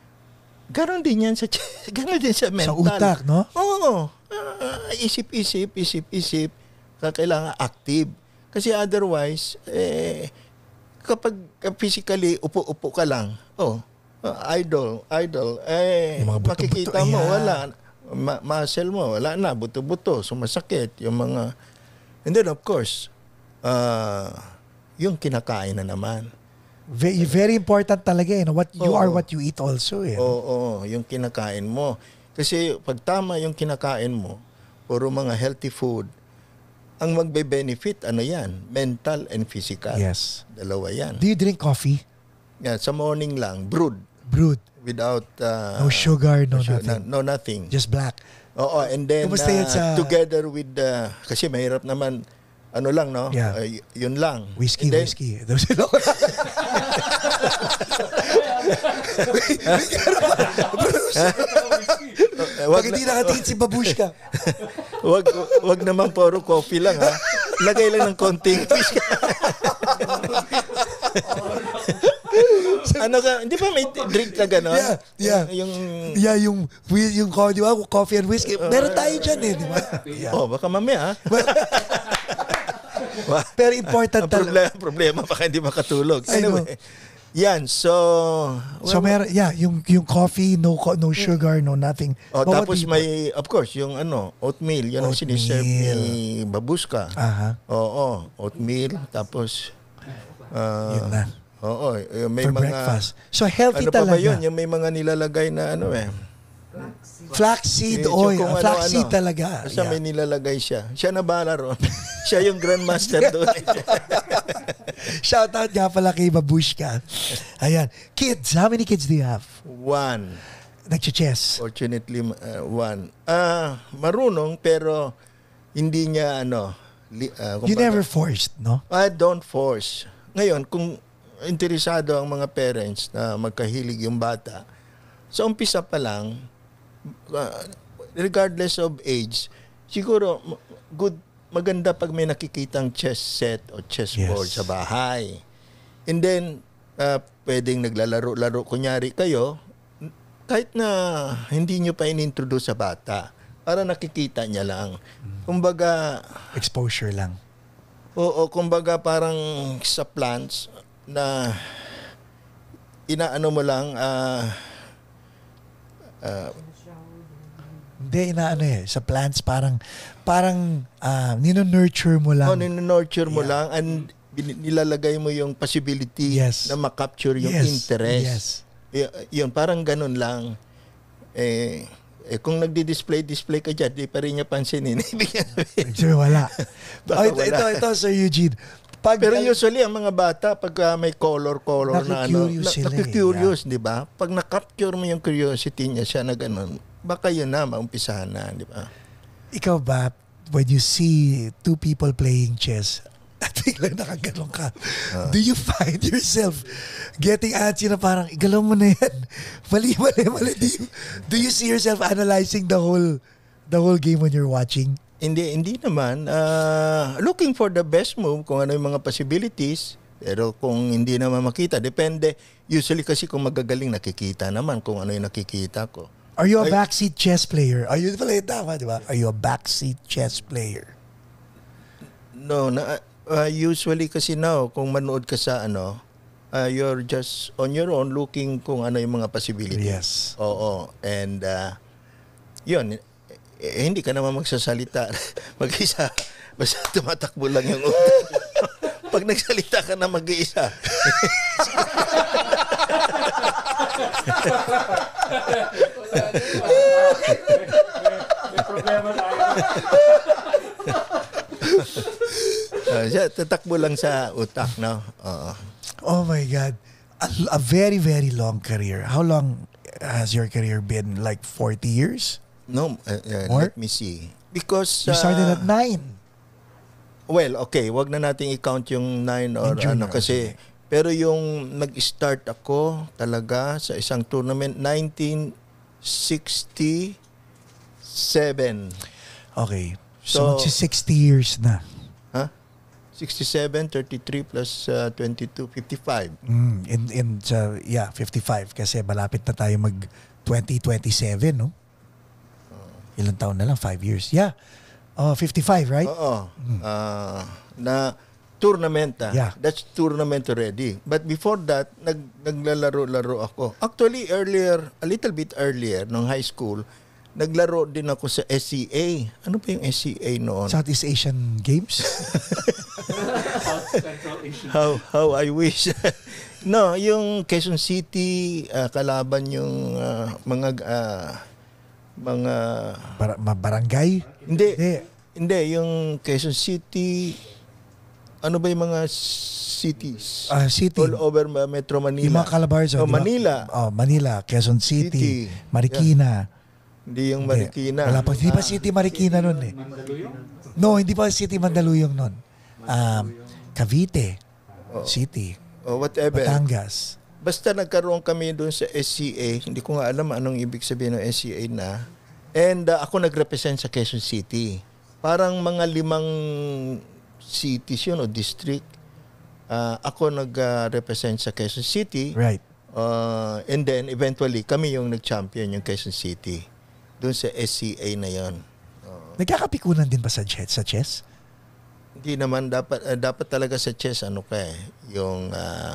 Ganon din yan sa, ganon din sa mental. Sa utak, no? Oo. Ah, isip-isip, isip-isip. Kailangan active. Kasi otherwise, eh, kapag physically upo-upo ka lang, oh, uh, idle, idle, eh, Yung mga buto-buto, makikita mo, ayan. wala. Ma- muscle mo, wala na, buto-buto, sumasakit, yung mga, and then of course, uh, yung kinakain na naman. Very, very important talaga eh. No? What you Oo. are what you eat also eh. Oo, oo, yung kinakain mo. Kasi pag tama yung kinakain mo, puro mga healthy food, ang magbe-benefit, ano yan? Mental and physical. Yes. Dalawa yan. Do you drink coffee? Yan, sa morning lang, brewed. Brewed. Without... uh, No sugar, no su- nothing. No, no nothing. Just black. Oo, and then Kumusta yan uh, sa- together with the... kasi mahirap naman, ano lang, no? Yeah. Uh, y- yun lang. Whiskey, And then- whiskey. Those are Eh, Pag wag, hindi na, nakatingin si Babushka. wag, wag naman puro coffee lang, ha? Lagay lang ng konting ano ka, hindi ba may drink ka gano'n? Yeah, yeah. Yung, Yeah, yung, wi- yung co- di ba, coffee and whiskey. Meron tayo dyan eh, di ba? Yeah. oh, baka mamaya, ha? Pero important Ang talaga. problema, problema, baka hindi makatulog. I know. Anyway, yan, so... So meron, yeah, yung yung coffee, no co- no sugar, no nothing. Oh, But what tapos do you- may, of course, yung ano, oatmeal, yun ang Oatmeal. siniserve ni Babushka. Aha. Oo, oatmeal, tapos... ah, Yun na. Oo, yung may For mga... breakfast. So healthy Ano pa talaga. ba yun? Yung may mga nilalagay na ano eh. Flaxseed Yung oil. kung Ah, Flaxseed ano-ano. talaga. Basta Yeah. may nilalagay siya. Siya na bahala ron. Siya yung Grandmaster doon. Shout out nga pala kay Babushka. Ayan. Kids, how many kids do you have? One. Nagche-chess. Fortunately, uh, one. Ah, marunong pero hindi niya ano. Li, ah, You kumbaga- never forced, no? I don't force. Ngayon, kung interesado ang mga parents na magkahilig yung bata, sa umpisa pa lang, uh, regardless of age, siguro m- good, maganda pag may nakikitang chess set o chess Yes. board sa bahay. And then, uh, pwedeng naglalaro-laro. Kunyari kayo, n- kahit na hindi nyo pa in-introduce sa bata, para nakikita niya lang. Kumbaga, Exposure lang. oo, kumbaga parang sa plants na inaano mo lang, ah, ah, Hindi, inaano eh. Sa plants, parang, parang, uh, nino-nurture mo lang. oh, nurture mo Yeah. lang, and bin- nilalagay mo yung possibility Yes. na ma-capture yung Yes. interest. Yes. Y- yun, parang ganun lang. Eh, eh kung nagdi-display-display ka dyan, di pa rin niya pansinin. Sure, wala. Baka Oh, ito, wala. ito, ito, Sir Eugene. Pag, Pero usually, ang mga bata, pag uh, may color-color na ano, Nakikurious sila eh, nakikurious, di ba? Pag na-capture mo yung curiosity niya siya na ganun, baka yun na, maumpisahan na, di ba? ikaw ba, when you see two people playing chess, at biglang nakaganon ka, Ah. do you find yourself getting antsy na parang, igalaw mo na yan. Mali, mali, mali. Do you, do you see yourself analyzing the whole the whole game when you're watching? Hindi, hindi naman. Ah, looking for the best move, kung ano yung mga possibilities, pero kung hindi naman makita, depende. Usually kasi kung magagaling, nakikita naman kung ano yung nakikita ko. Are you a Ay- backseat chess player? Are you pala yung tama, di ba? Are you a backseat chess player? No, na, ah, usually kasi now, kung manood ka sa ano, ah, you're just on your own looking kung ano yung mga possibilities. Yes. Oo. And uh, yun, eh, hindi ka naman magsasalita. Mag-isa. Basta tumatakbo lang yung utak. Pag nagsalita ka na mag-iisa. Uh, siya, tatakbo lang sa utak, no? Oo. Oh my God. A, a very, very long career. How long has your career been? Like forty years? No, uh, uh, More? let me see. Because, You started uh, at nine. well, okay, wag na nating i-count yung nine or Yung junior, ano kasi, pero yung nag-start ako talaga sa isang tournament, nineteen sixty-seven. Okay. So- So, magsi sixty years na. Ha? sixty-seven, thirty-three plus uh, twenty-two, fifty-five. Mm, in, in, sa yeah, fifty-five. Kasi malapit na tayo mag twenty twenty-seven, no? Ilang taon na lang? Five years. Yeah. Oh, fifty-five, right? Oo. Ah, na tournament ah. Yeah. That's tournament already. But before that, nag naglalaro-laro ako. Actually, earlier, a little bit earlier, nung high school, naglaro din ako sa S C A. Ano pa yung S C A noon? Southeast Asian Games? How how I wish. No, yung Quezon City, ah, kalaban yung ah, mga ah, mga Bar- ma- barangay? hindi, Hindi. hindi yung Quezon City, ano ba yung mga cities? Ah, city. All over ma- Metro Manila. Yung mga Calabarzon. Oh, di ba? Manila. Oh, Manila. Quezon City. City. Marikina. Hindi yung Hindi. Marikina. Wala pa. Hindi pa City Marikina nun eh. No, hindi pa City Mandaluyong nun. Um, Cavite. City. O whatever. Batangas. Basta nagkaroon kami doon sa S C A. Hindi ko nga alam anong ibig sabihin ng S C A na. And uh, ako nag-represent sa Quezon City. Parang mga limang cities yun o district. Uh, ako nag-represent sa Quezon City. Right. Uh, and then eventually kami yung nag-champion yung Quezon City. Doon sa S C A na yon. Nagkakapikunan din ba sa chess? Sa chess? Hindi naman dapat uh, dapat talaga sa chess ano ka eh, yung uh,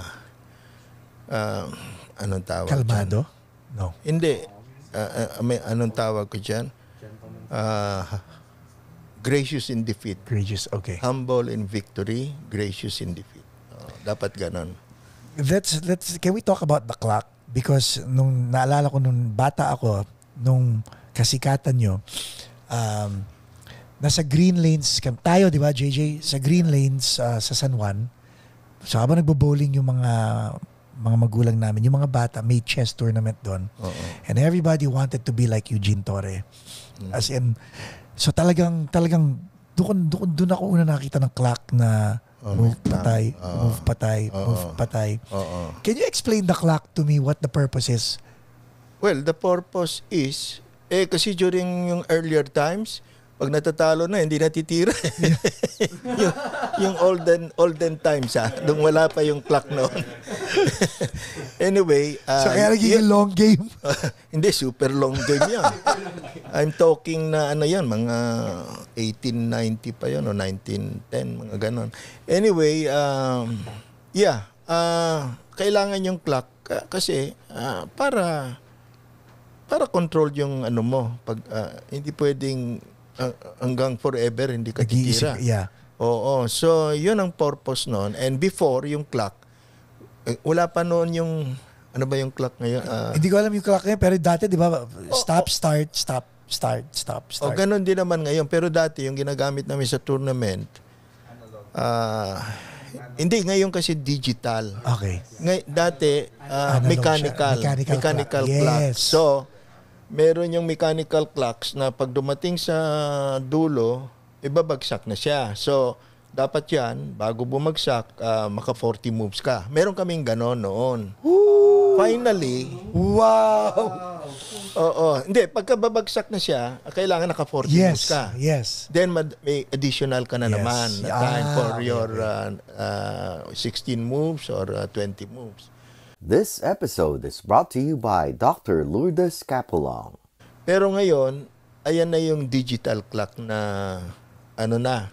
uh, anong tawag Kalmado? dyan? No. Hindi. Uh, uh, may anong tawag ko diyan? Uh, gracious in defeat. Courageous. Okay. Humble in victory, gracious in defeat. Uh, dapat ganon. Let's, let's, can we talk about the clock? Because nung naalala ko nung bata ako, nung kasikatan nyo, um, nasa green lanes, kam- tayo di ba J J, sa green lanes uh, sa San Juan, so habang nagbo-bowling yung mga mga magulang namin, yung mga bata, may chess tournament doon. Oo. And everybody wanted to be like Eugene Torre. As in, so talagang, talagang, doon, doon, doon ako una nakita ng clock na Oh, move may patay, clock. Oo. move patay, Oo. move patay. Oo. Can you explain the clock to me, what the purpose is? Well, the purpose is eh kasi during yung earlier times, pag natatalo na, hindi natitira. yung, yung olden olden times ha, nung wala pa yung clock noon. Anyway, uh, So kaya naging yun- long game? hindi, super long game yan. I'm talking na ano yan, mga eighteen ninety pa yun o nineteen ten, mga ganon. Anyway, um, yeah, uh, kailangan yung clock uh, kasi uh, para para control yung ano mo. Pag uh, hindi pwedeng uh, hanggang forever hindi ka titira. Nag-iisip, yeah. Oo. So, yun ang purpose noon. And before, yung clock, eh, wala pa noon yung, ano ba yung clock ngayon? Ah, Hindi ko alam yung clock ngayon, pero dati, di ba, stop, start, stop, start, stop, o start. ganun din naman ngayon. Pero dati, yung ginagamit namin sa tournament, ah, hindi, ngayon kasi digital. Okay. Ngay, dati, ah, Analog mechanical. siya. Mechanical Mechanical, clock. clock. Yes. So, meron yung mechanical clocks na pag dumating sa dulo, ibabagsak na siya. So, dapat yan, bago bumagsak, ah, maka forty moves ka. Meron kaming ganon noon. Finally, Wow! oo. Hindi, pagka babagsak na siya, kailangan naka forty moves Yes, ka. yes. Then mad- may additional ka na Yes. naman na time Ah, for okay, your okay. uh, uh, sixteen moves or uh, twenty moves. This episode is brought to you by Doctor Lourdes Capulong. Pero ngayon, ayan na yung digital clock na ano na.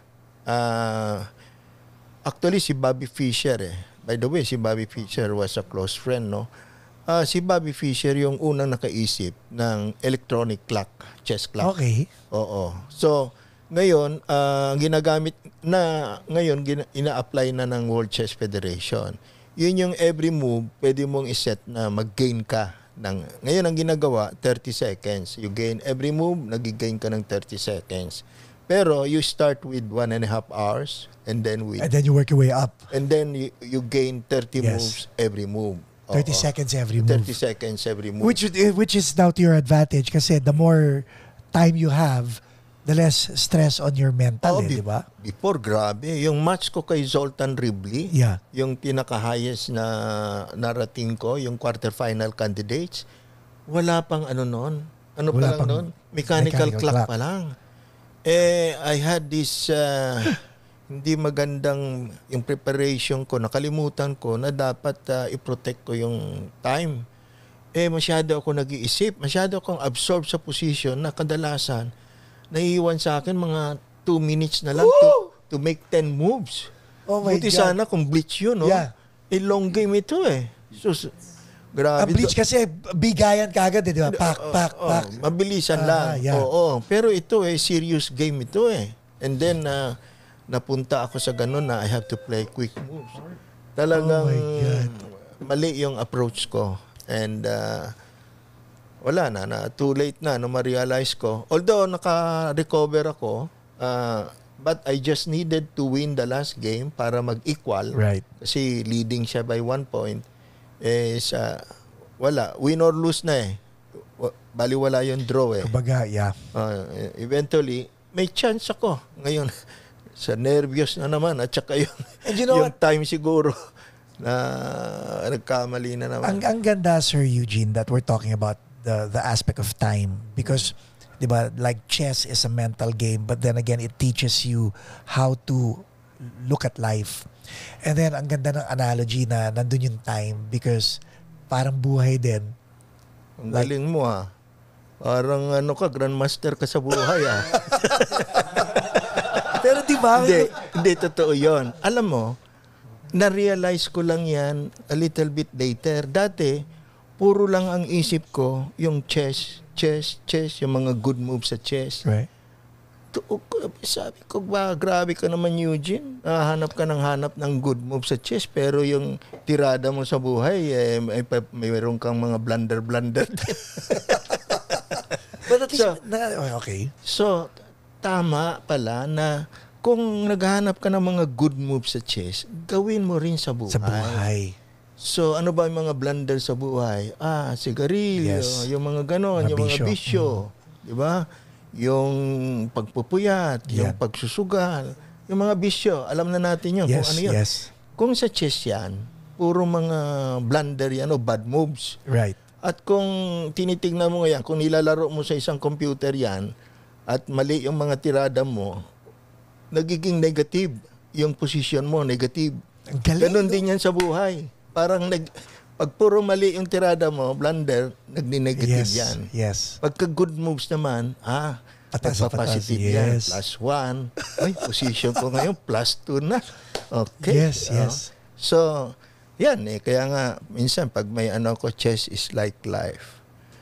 ah, actually, si Bobby Fischer eh. By the way, si Bobby Fischer was a close friend, no? Ah, si Bobby Fischer yung unang nakaisip ng electronic clock, chess clock. Okay. Oo. So, ngayon, ah, ginagamit na, ngayon, gina, ina-apply na ng World Chess Federation. Yun yung every move, pwede mong iset na mag-gain ka. Ng, ngayon, ang ginagawa, thirty seconds. You gain every move, nag-gain ka ng thirty seconds. Pero, you start with one and a half hours, and then with, And then you work your way up. and then you, you gain thirty Yes. moves every move. thirty Oo. seconds every move. thirty seconds every move. Which which is now to your advantage kasi the more time you have, the less stress on your mental, Oo, eh, be- di ba? Before, grabe. Yung match ko kay Zoltan Ribli, Yeah. yung pinaka-highest na narating ko, yung quarterfinal candidates, wala pang ano noon. Ano Wala pa lang pang noon? Mechanical, mechanical clock, clock. pa lang. Eh, I had this uh, hindi magandang yung preparation ko. Nakalimutan ko na dapat uh, i-protect ko yung time. Eh, masyado ako nag-iisip. Masyado akong absorb sa position na kadalasan naiiwan sa akin mga two minutes na lang to, to make ten moves. Oh my Buti God. sana kung blitz yun, no? Yeah. Eh, long game ito eh. Sus, A grabe. bleach kasi bigayan kagad, eh, di ba? Pak, pak, Oh, pak. mabilisan Ah, lang. yeah. Oo. Pero ito eh, serious game ito eh. And then, uh, napunta ako sa ganun na I have to play quick moves. Talagang Oh my God. mali yung approach ko. And uh, wala na, na, too late na, no, ma-realize ko. Although, naka-recover ako, uh, but I just needed to win the last game para mag-equal. Right. Kasi leading siya by one point. Is, uh, wala. Win or lose na eh. Wa- Baliwala yung draw eh. Kumbaga, yeah. Uh, eventually, may chance ako. Ngayon, sa nervyos na naman at saka yung, And you know yung what? time siguro na nagkamali na naman. Ang, ang ganda, Sir Eugene, that we're talking about the the aspect of time because, di ba, like chess is a mental game, but then again, it teaches you how to look at life. And then, ang ganda ng analogy na nandun yung time because parang buhay din. Ang galing mo ah. Parang ano ka, Grandmaster ka sa buhay ah. Pero di ba? hindi, hindi, totoo yun. Alam mo, na-realize ko lang yan a little bit later. Dati, puro lang ang isip ko yung chess, chess, chess, yung mga good moves sa chess. Right. To, sabi ko ba, grabe ka naman Eugene. Hanap ka ng hanap ng good move sa chess pero yung tirada mo sa buhay, eh, may, may mayroon kang mga blunder-blunder din. But at least, So- na, okay. So, tama pala na kung naghahanap ka ng mga good moves sa chess, gawin mo rin sa buhay. Sa buhay. So, ano ba yung mga blunder sa buhay? Ah, sigarilyo, Yes. yung mga ganon, Mga yung mga bisyo. bisyo. Di ba? Yung pagpupuyat, yung Yeah. pagsusugal, yung mga bisyo. Alam na natin yun kung Yes, ano yun. yes. Kung sa chess yan, puro mga blunder yan o bad moves. Right. At kung tinitingnan mo yan, kung nilalaro mo sa isang computer yan, at mali yung mga tirada mo, nagiging negative. Yung position mo, negative. Ang galing, Ganon no? din yan sa buhay. Parang nag, pag puro mali yung tirada mo, blunder, nagni-negative Yes, yan. yes. Pagka good moves naman, ah, Patas sa pagpa-positive patas, yan. yes. Plus one. Ay, position ko ngayon, plus two na. Okay. Yes, Oh. yes. So, yan eh. Kaya nga, minsan, pag may ano ko, chess is like life.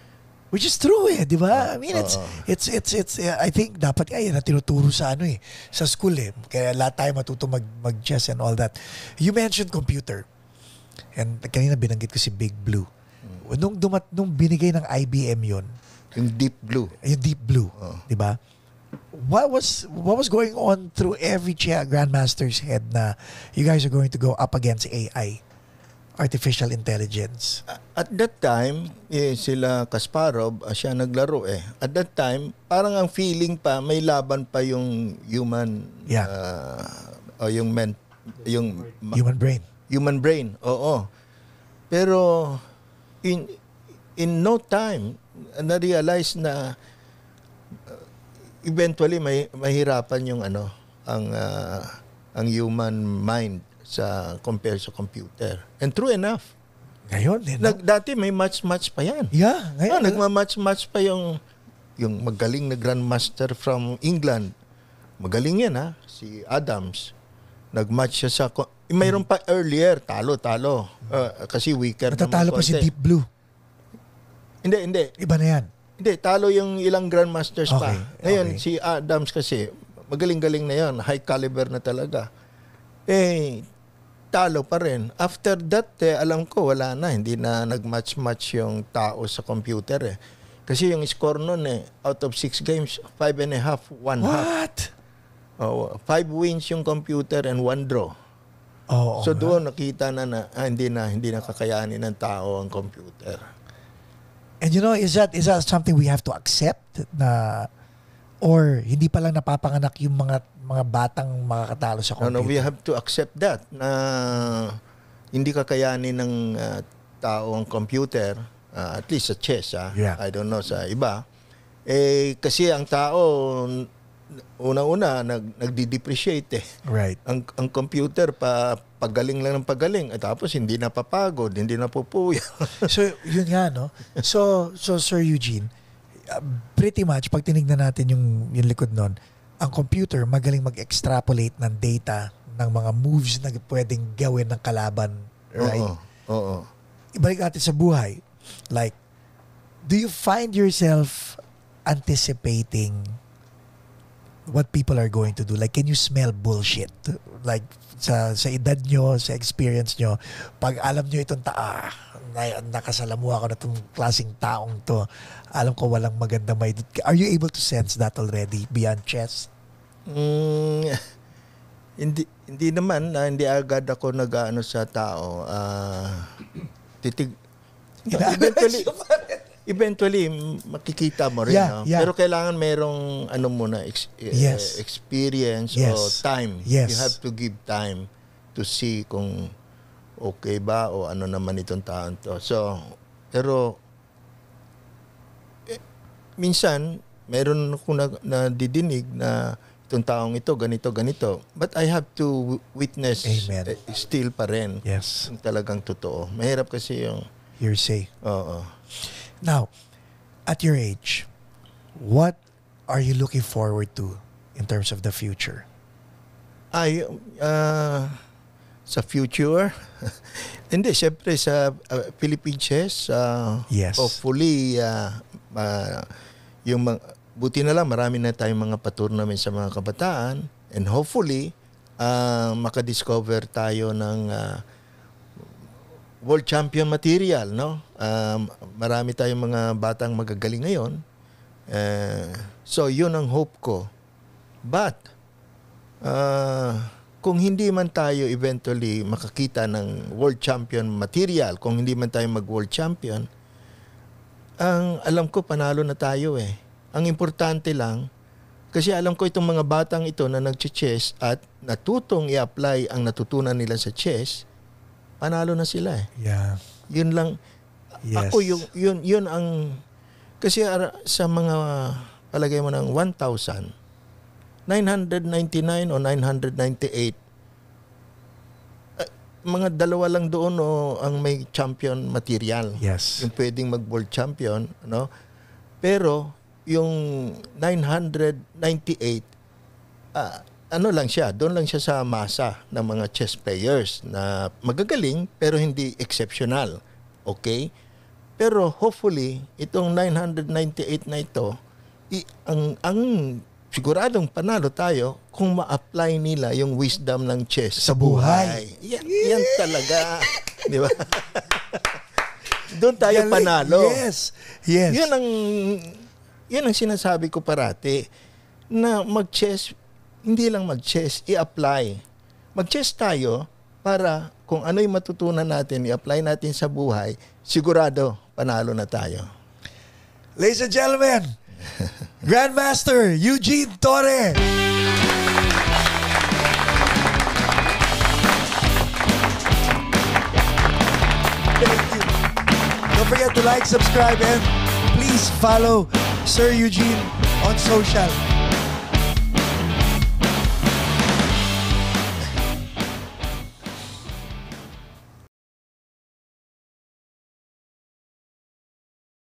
Which is true eh, di ba? I mean, it's, Oo. it's, it's, it's, uh, I think dapat kaya na tinuturo sa ano eh, sa school eh. Kaya lahat tayo matuto mag, mag-chess and all that. You mentioned computer. And kanina binanggit ko si Big Blue. Nung, dumat, nung binigay ng I B M yun, Yung Deep Blue. yung Deep Blue, Oh. di ba? What was what was going on through every chia Grandmaster's head na you guys are going to go up against A I, artificial intelligence? At that time, eh, sila Kasparov, ah, siya naglaro eh. At that time, parang ang feeling pa, may laban pa yung human, Yeah. ah, o yung men, yung ma- Human brain. human brain. Oo. Pero in in no time, na-realize na uh, eventually may mahirapan yung ano, ang uh, ang human mind sa compare sa computer. And true enough. Ngayon, eh, no? Nag, dati may match-match pa yan. Yeah, Ah, ngayon. nagma-match-match pa yung yung magaling na Grandmaster from England. Magaling yan ha, si Adams. Nag-match siya sa... ko- eh, mayroon pa earlier, talo-talo. Uh, kasi weaker Natatalo naman pa si konti. Deep Blue. Hindi, hindi. Iba na yan. Hindi, talo yung ilang Grandmasters pa. Okay, Ngayon, okay. si Adams kasi, magaling-galing na yon, high caliber na talaga. Eh, talo pa rin. After that, eh, alam ko, wala na. Hindi na nag-match-match yung tao sa computer eh. Kasi yung score nun eh, out of six games, five and a half, one half. What? Oh, five wins yung computer and one draw. Oo. so nga. doon nakita na na ah, hindi na hindi na kakayanin ng tao ang computer. And you know, is that is that something we have to accept na or hindi pa lang napapanganak yung mga mga batang makakatalo sa No, computer? no, we have to accept that na hindi kakayanin ng ah, tao ang computer, ah, at least sa chess, ah. Yeah. I don't know sa iba. Eh kasi ang tao una-una nag nagdi-depreciate eh. Right. Ang ang computer pa pagaling lang ng pagaling at tapos hindi napapagod, hindi napupuya. So, yun nga, no? So, so Sir Eugene, uh, pretty much, pag tinignan natin yung, yung likod nun, ang computer magaling mag-extrapolate ng data ng mga moves na pwedeng gawin ng kalaban, right? Oo. Oo. Ibalik natin sa buhay. Like, do you find yourself anticipating what people are going to do? Like, can you smell bullshit? Like, sa sa edad nyo, sa experience nyo, pag alam nyo itong taa, na, nakasalamuha ko na itong klaseng taong to, alam ko walang maganda may... Are you able to sense that already beyond chess? Mm, hindi hindi naman na hindi agad ako nag-aano sa tao. Ah, titig eventually eventually makikita mo rin, Yeah, no? yeah. Pero kailangan merong ano muna ex- eh, Yes. experience Yes. o time. Yes. You have to give time to see kung okay ba o ano naman itong taon to. So, pero eh, minsan meron akong na, nadidinig na itong taong ito, ganito, ganito. But I have to witness Amen. eh, still pa rin Yes. yung talagang totoo. Mahirap kasi yung, Hearsay. oo. Now, at your age, what are you looking forward to in terms of the future? Ay, ah, sa future, hindi, syempre sa uh, Philippine chess, ah, Yes. hopefully, ah, ah, yung mga, buti na lang, marami na tayong mga pa-tournament sa mga kabataan, and hopefully, ah, makadiscover tayo ng ah, world champion material, no? Um, marami tayong mga batang magagaling ngayon. Eh, so, yun ang hope ko. But, uh, kung hindi man tayo eventually makakita ng world champion material, kung hindi man tayo mag-world champion, ang alam ko, panalo na tayo eh. Ang importante lang, kasi alam ko itong mga batang ito na nag-chess at natutong i-apply ang natutunan nila sa chess, panalo na sila eh. Yeah. Yun lang. Yes. Ako yung yun yun ang kasi ara- sa mga palagay mo ng one thousand nine hundred ninety-nine o nine hundred ninety-eight, uh, mga dalawa lang doon o ang may champion material. Yes. Yung pwedeng mag-world champion, no? Pero yung nine hundred ninety-eight, ah, ano lang siya, doon lang siya sa masa ng mga chess players na magagaling pero hindi exceptional. Okay? pero hopefully, itong nine hundred ninety-eight na ito, i- ang, ang siguradong panalo tayo kung ma-apply nila yung wisdom ng chess Sa buhay. Yan, yan talaga. Di ba? Doon tayo Galing. panalo. Yes. Yes. Yun ang, yun ang sinasabi ko parati, na mag-chess, hindi lang mag-chess, i-apply. Mag-chess tayo para kung ano yung matutunan natin, i-apply natin sa buhay, sigurado, panalo na tayo. Ladies and gentlemen, Grandmaster Eugene Torre. Thank you. Don't forget to like, subscribe, and please follow Sir Eugene on social.